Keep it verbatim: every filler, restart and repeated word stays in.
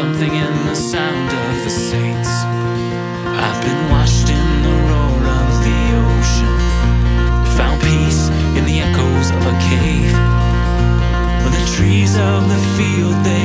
something in the sound of the saints. I've been washed in the roar of the ocean, found peace in the echoes of a cave. The trees of the field, they